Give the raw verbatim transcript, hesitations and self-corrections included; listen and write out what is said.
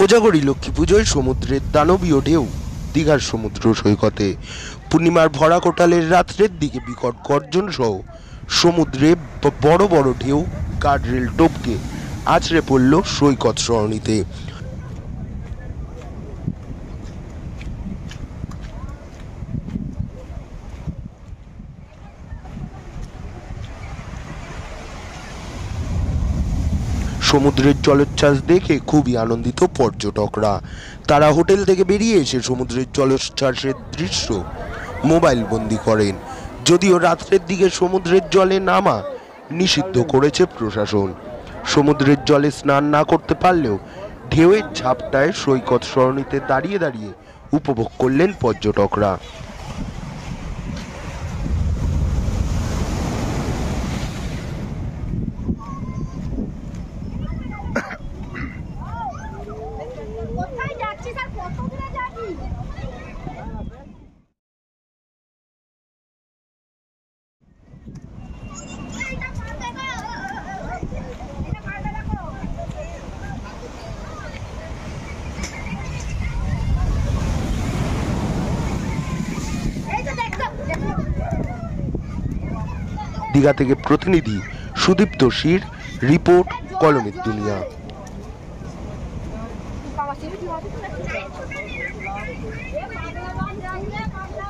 কোজাগরী লক্ষ্মী পুজোয় সমুদ্রের দানবীয় ঢেউ দীঘার সমুদ্র সৈকতে। পূর্ণিমার ভরা কোটালের রাত্রের দিকে বিকট গর্জন সহ সমুদ্রে বড় বড় ঢেউ গার্ডরেল টপকে আছড়ে পড়ল সৈকত সরণিতে। সমুদ্রের জলোচ্ছ্বাস দেখে খুবই আনন্দিত পর্যটকরা। তারা হোটেল থেকে বেরিয়ে এসে সমুদ্রের জলোচ্ছ্বাসের দৃশ্য মোবাইল বন্দি করেন। যদিও রাত্রের দিকে সমুদ্রের জলে নামা নিষিদ্ধ করেছে প্রশাসন। সমুদ্রের জলে স্নান না করতে পারলেও ঢেউয়ের ঝাপটায় সৈকত সরণিতে দাঁড়িয়ে দাঁড়িয়ে উপভোগ করলেন পর্যটকরা। দীঘা থেকে প্রতিনিধি সুদীপ্ত শির রিপোর্ট, কলমের দুনিয়া।